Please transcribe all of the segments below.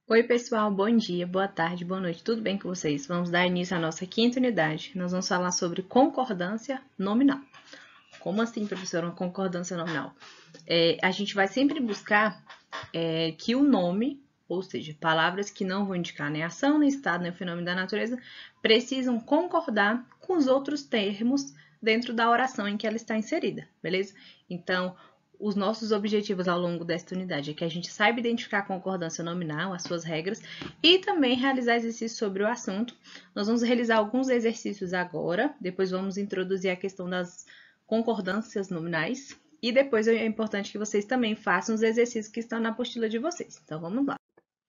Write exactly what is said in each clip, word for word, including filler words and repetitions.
Oi, pessoal, bom dia, boa tarde, boa noite, tudo bem com vocês? Vamos dar início à nossa quinta unidade. Nós vamos falar sobre concordância nominal. Como assim, professora, uma concordância nominal? É, a gente vai sempre buscar é, que o nome, ou seja, palavras que não vão indicar nem ação, nem estado, nem fenômeno da natureza, precisam concordar com os outros termos dentro da oração em que ela está inserida, beleza? Então, os nossos objetivos ao longo desta unidade é que a gente saiba identificar a concordância nominal, as suas regras, e também realizar exercícios sobre o assunto. Nós vamos realizar alguns exercícios agora, depois vamos introduzir a questão das concordâncias nominais, e depois é importante que vocês também façam os exercícios que estão na apostila de vocês. Então, vamos lá.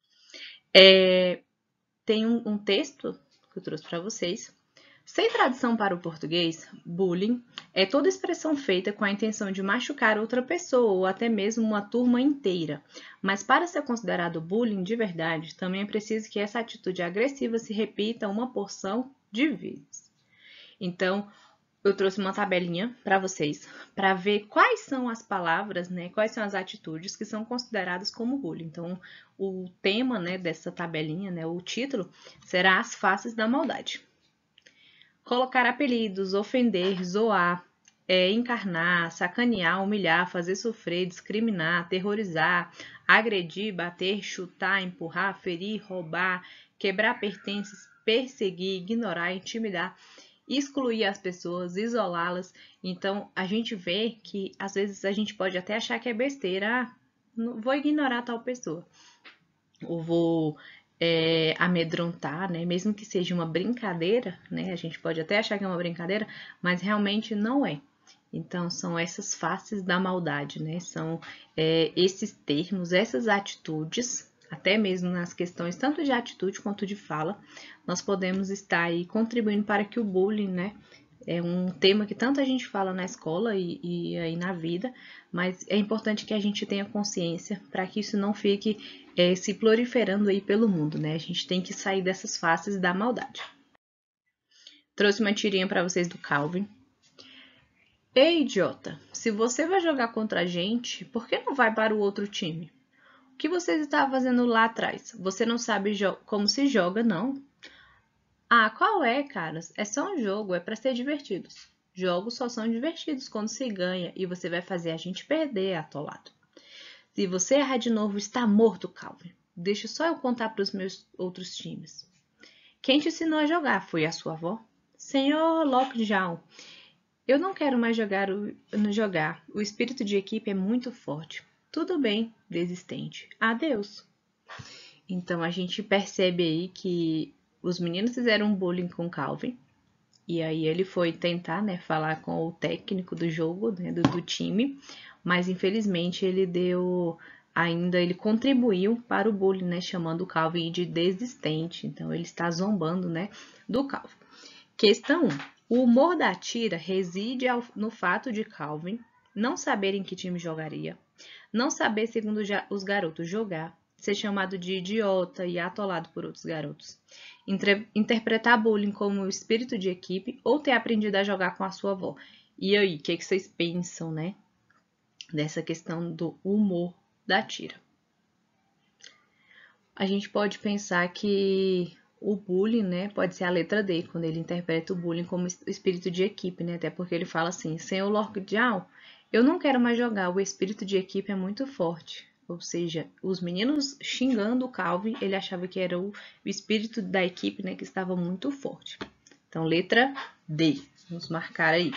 É, tem um, um texto que eu trouxe para vocês. Sem tradução para o português, bullying é toda expressão feita com a intenção de machucar outra pessoa ou até mesmo uma turma inteira. Mas para ser considerado bullying de verdade, também é preciso que essa atitude agressiva se repita uma porção de vezes. Então, eu trouxe uma tabelinha para vocês, para ver quais são as palavras, né, quais são as atitudes que são consideradas como bullying. Então, o tema, né, dessa tabelinha, né, o título, será As Faces da Maldade. Colocar apelidos, ofender, zoar, é, encarnar, sacanear, humilhar, fazer sofrer, discriminar, terrorizar, agredir, bater, chutar, empurrar, ferir, roubar, quebrar pertences, perseguir, ignorar, intimidar, excluir as pessoas, isolá-las. Então, a gente vê que às vezes a gente pode até achar que é besteira, ah, não vou ignorar tal pessoa, ou vou é, amedrontar, né? Mesmo que seja uma brincadeira, né? A gente pode até achar que é uma brincadeira, mas realmente não é. Então, são essas faces da maldade, né? São é, esses termos, essas atitudes, até mesmo nas questões tanto de atitude quanto de fala, nós podemos estar aí contribuindo para que o bullying, né? É um tema que tanto a gente fala na escola e, e aí na vida, mas é importante que a gente tenha consciência para que isso não fique é, se proliferando aí pelo mundo, né? A gente tem que sair dessas faces da maldade. Trouxe uma tirinha para vocês do Calvin. Ei, idiota, se você vai jogar contra a gente, por que não vai para o outro time? O que você estava fazendo lá atrás? Você não sabe como se joga, não? Ah, qual é, caras? É só um jogo, é para ser divertido. Jogos só são divertidos quando se ganha e você vai fazer a gente perder, atolado. Se você errar de novo, está morto, Calvin. Deixa só eu contar para os meus outros times. Quem te ensinou a jogar? Foi a sua avó? Senhor Lockjaw, eu não quero mais jogar o, jogar. O espírito de equipe é muito forte. Tudo bem, desistente. Adeus. Então, a gente percebe aí que os meninos fizeram um bullying com Calvin. E aí ele foi tentar, né, falar com o técnico do jogo, né, do, do time. Mas, infelizmente, ele deu... Ainda ele contribuiu para o bullying, né, chamando o Calvin de desistente. Então, ele está zombando, né, do Calvin. Questão um. O humor da tira reside ao, no fato de Calvin não saber em que time jogaria, não saber, segundo os garotos, jogar, ser chamado de idiota e atolado por outros garotos, Inter interpretar bullying como espírito de equipe ou ter aprendido a jogar com a sua avó. E aí, o que, que vocês pensam, né, dessa questão do humor da tira? A gente pode pensar que o bullying, né, pode ser a letra D, quando ele interpreta o bullying como espírito de equipe, né, até porque ele fala assim, Senhor Lockjaw, eu não quero mais jogar, o espírito de equipe é muito forte. Ou seja, os meninos xingando o Calvin, ele achava que era o, o espírito da equipe, né, que estava muito forte. Então, letra D, vamos marcar aí.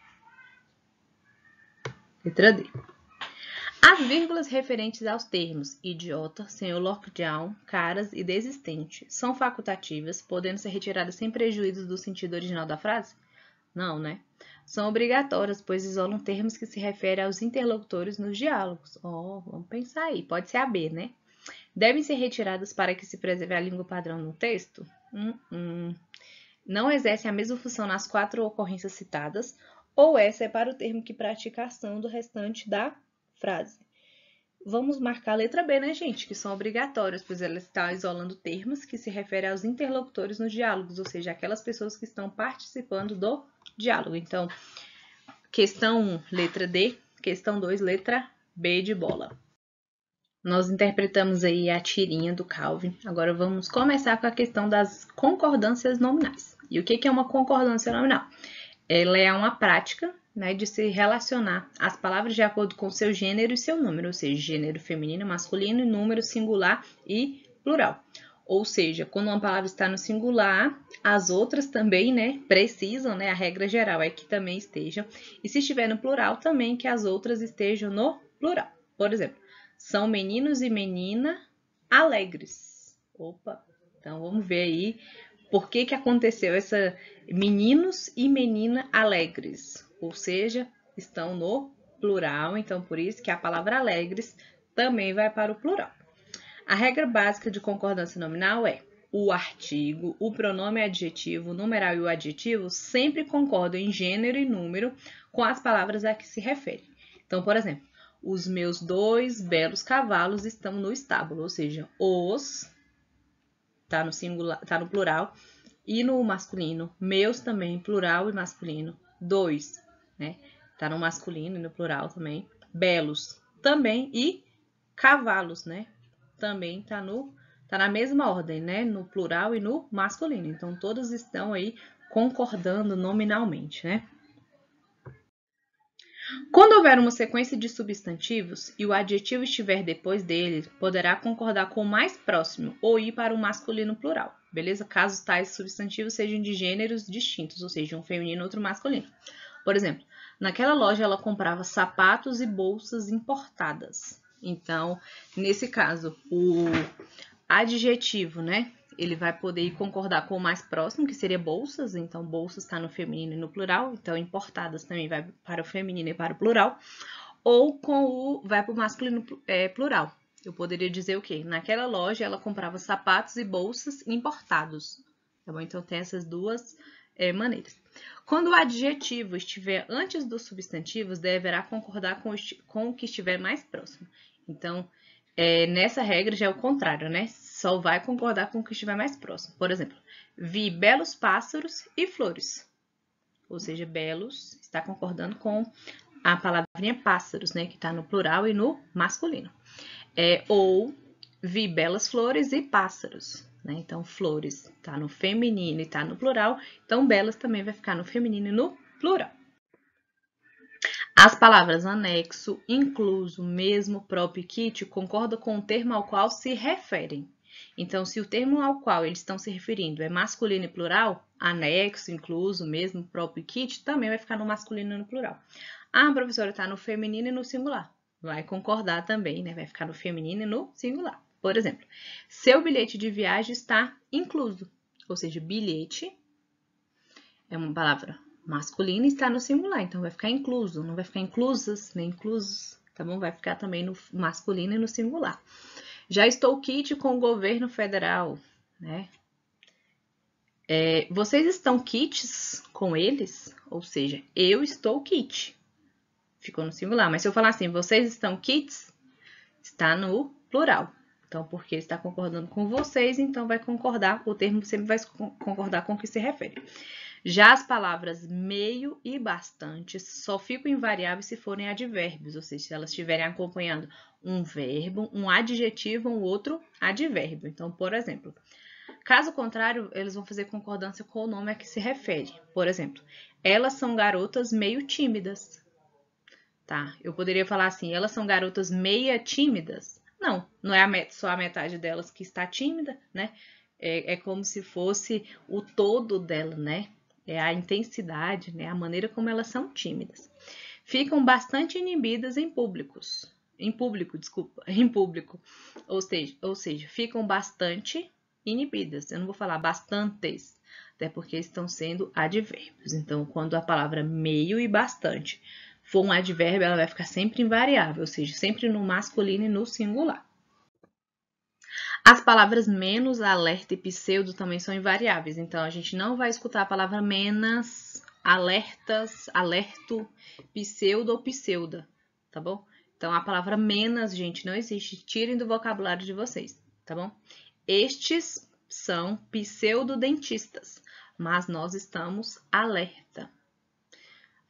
Letra D. As vírgulas referentes aos termos idiota, senhor Lockjaw, caras e desistente são facultativas, podendo ser retiradas sem prejuízo do sentido original da frase? Não, né? São obrigatórias, pois isolam termos que se referem aos interlocutores nos diálogos. Oh, vamos pensar aí, pode ser a B, né? Devem ser retiradas para que se preserve a língua padrão no texto? Hum, hum. Não exercem a mesma função nas quatro ocorrências citadas, ou essa é para o termo que pratica a ação do restante da frase. Vamos marcar a letra B, né, gente? Que são obrigatórias, pois ela está isolando termos que se referem aos interlocutores nos diálogos, ou seja, aquelas pessoas que estão participando do diálogo. Então, questão um, letra D. Questão dois, letra B de bola. Nós interpretamos aí a tirinha do Calvin. Agora vamos começar com a questão das concordâncias nominais. E o que é uma concordância nominal? Ela é uma prática, né, de se relacionar as palavras de acordo com seu gênero e seu número, ou seja, gênero feminino, masculino e número singular e plural. Ou seja, quando uma palavra está no singular, as outras também, né, precisam, né, a regra geral é que também estejam. E se estiver no plural, também que as outras estejam no plural. Por exemplo, são meninos e menina alegres. Opa, então vamos ver aí por que que aconteceu essa meninos e menina alegres. Ou seja, estão no plural, então por isso que a palavra alegres também vai para o plural. A regra básica de concordância nominal é o artigo, o pronome adjetivo, o numeral e o adjetivo sempre concordam em gênero e número com as palavras a que se refere. Então, por exemplo, os meus dois belos cavalos estão no estábulo, ou seja, os tá no singular, tá no plural e no masculino, meus também plural e masculino, dois, né? Tá no masculino e no plural também, belos também e cavalos, né? Também tá no tá na mesma ordem, né? No plural e no masculino. Então todos estão aí concordando nominalmente, né? Quando houver uma sequência de substantivos e o adjetivo estiver depois dele, poderá concordar com o mais próximo ou ir para o masculino plural, beleza? Caso tais substantivos sejam de gêneros distintos, ou seja, um feminino e outro masculino. Por exemplo, naquela loja ela comprava sapatos e bolsas importadas. Então, nesse caso, o adjetivo, né? Ele vai poder concordar com o mais próximo, que seria bolsas. Então, bolsas está no feminino e no plural. Então, importadas também vai para o feminino e para o plural. Ou com o vai para o masculino é, plural. Eu poderia dizer o quê? Naquela loja, ela comprava sapatos e bolsas importados. Tá bom? Então, tem essas duas é, maneiras. Quando o adjetivo estiver antes dos substantivos, deverá concordar com o, com o que estiver mais próximo. Então, é, nessa regra já é o contrário, né? Só vai concordar com o que estiver mais próximo. Por exemplo, vi belos pássaros e flores. Ou seja, belos está concordando com a palavrinha pássaros, né? Que está no plural e no masculino. É, ou vi belas flores e pássaros. Né? Então, flores está no feminino e está no plural. Então, belas também vai ficar no feminino e no plural. As palavras anexo, incluso, mesmo, próprio e kit concordam com o termo ao qual se referem. Então, se o termo ao qual eles estão se referindo é masculino e plural, anexo, incluso, mesmo, próprio e kit também vai ficar no masculino e no plural. Ah, a professora está no feminino e no singular. Vai concordar também, né? Vai ficar no feminino e no singular. Por exemplo, seu bilhete de viagem está incluso. Ou seja, bilhete é uma palavra masculina e está no singular. Então, vai ficar incluso. Não vai ficar inclusas, nem inclusos. Tá bom? Vai ficar também no masculino e no singular. Já estou quite com o governo federal, né? É, vocês estão quites com eles? Ou seja, eu estou quite. Ficou no singular. Mas se eu falar assim, vocês estão quites, está no plural. Então, porque ele está concordando com vocês, então vai concordar, o termo sempre vai concordar com o que se refere. Já as palavras meio e bastante só ficam invariáveis se forem advérbios, ou seja, se elas estiverem acompanhando um verbo, um adjetivo, um outro advérbio. Então, por exemplo, caso contrário, eles vão fazer concordância com o nome a que se refere. Por exemplo, elas são garotas meio tímidas. Tá, eu poderia falar assim, elas são garotas meia tímidas. Não, não é a met- só a metade delas que está tímida, né? É, é como se fosse o todo dela, né? É a intensidade, né? A maneira como elas são tímidas. Ficam bastante inibidas em públicos. Em público, desculpa, em público. Ou seja, ou seja, ficam bastante inibidas. Eu não vou falar bastantes, até porque estão sendo advérbios. Então, quando a palavra meio e bastante for um advérbio, ela vai ficar sempre invariável, ou seja, sempre no masculino e no singular. As palavras menos, alerta e pseudo também são invariáveis, então a gente não vai escutar a palavra menos, alertas, alerto, pseudo ou pseuda, tá bom? Então a palavra menos, gente, não existe, tirem do vocabulário de vocês, tá bom? Estes são pseudodentistas, mas nós estamos alerta.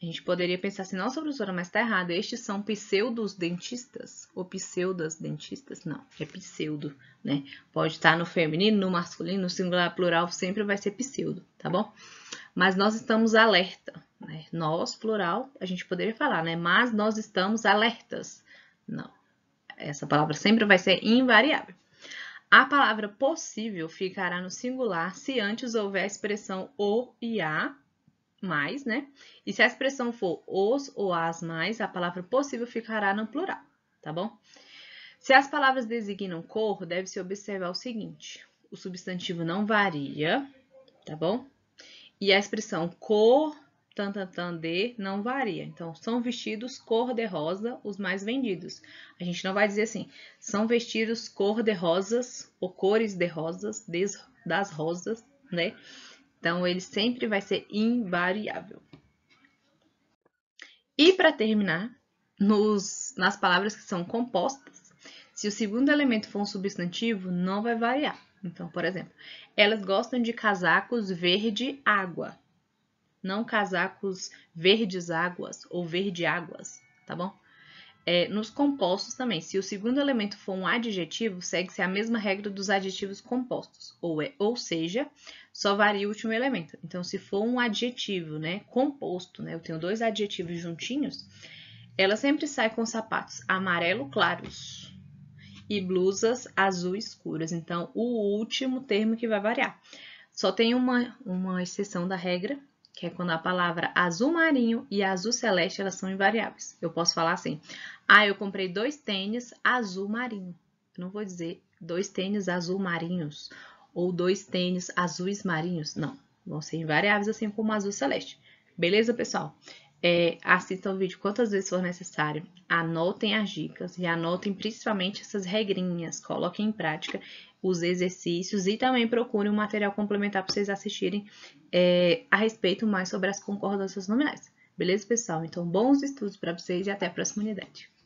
A gente poderia pensar assim, nossa, professora, mas tá errado. Estes são pseudos dentistas? Ou pseudas dentistas? Não, é pseudo, né? Pode estar no feminino, no masculino, no singular, plural, sempre vai ser pseudo, tá bom? Mas nós estamos alerta, né? Nós, plural, a gente poderia falar, né? Mas nós estamos alertas. Não, essa palavra sempre vai ser invariável. A palavra possível ficará no singular se antes houver a expressão o e a mais, né? E se a expressão for os ou as mais, a palavra possível ficará no plural, tá bom? Se as palavras designam cor, deve-se observar o seguinte: o substantivo não varia, tá bom? E a expressão cor, tan, tan, tan, de, não varia. Então, são vestidos cor-de-rosa os mais vendidos. A gente não vai dizer assim, são vestidos cor-de-rosas ou cores de rosas, des, das rosas, né? Então, ele sempre vai ser invariável. E para terminar, nos, nas palavras que são compostas, se o segundo elemento for um substantivo, não vai variar. Então, por exemplo, elas gostam de casacos verde água, não casacos verdes águas ou verde águas, tá bom? É, nos compostos também, se o segundo elemento for um adjetivo, segue-se a mesma regra dos adjetivos compostos, ou, é, ou seja, só varia o último elemento. Então, se for um adjetivo, né, composto, né, eu tenho dois adjetivos juntinhos, ela sempre sai com sapatos amarelo claros e blusas azul escuras. Então, o último termo que vai variar. Só tem uma, uma exceção da regra, que é quando a palavra azul marinho e azul celeste, elas são invariáveis. Eu posso falar assim, ah, eu comprei dois tênis azul marinho. Eu não vou dizer dois tênis azul marinhos ou dois tênis azuis marinhos. Não, vão ser invariáveis assim como azul celeste. Beleza, pessoal? É, assistam o vídeo quantas vezes for necessário, anotem as dicas e anotem principalmente essas regrinhas, coloquem em prática os exercícios e também procurem um material complementar para vocês assistirem é, a respeito mais sobre as concordâncias nominais. Beleza, pessoal? Então, bons estudos para vocês e até a próxima unidade.